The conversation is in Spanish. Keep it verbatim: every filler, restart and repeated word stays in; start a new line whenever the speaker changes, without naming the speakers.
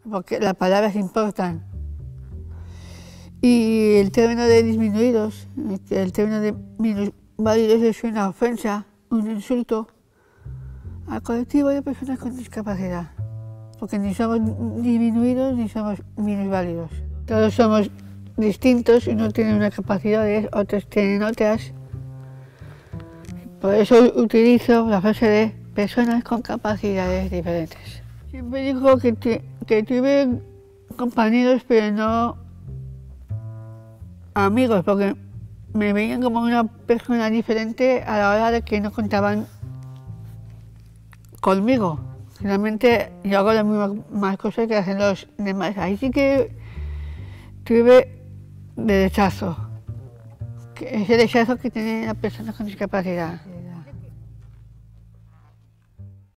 porque las palabras importan. Y el término de disminuidos, el término de minusválidos es una ofensa, un insulto al colectivo de personas con discapacidad, porque ni somos disminuidos ni somos minusválidos. Todos somos distintos, unos tienen unas capacidades, otros tienen otras. Por eso utilizo la frase de personas con capacidades diferentes. Siempre digo que, que tuve compañeros, pero no amigos, porque me veían como una persona diferente a la hora de que no contaban conmigo. Realmente yo hago las mismas cosas que hacen los demás. Ahí sí que tuve de rechazo, ese rechazo que tienen las personas con discapacidad.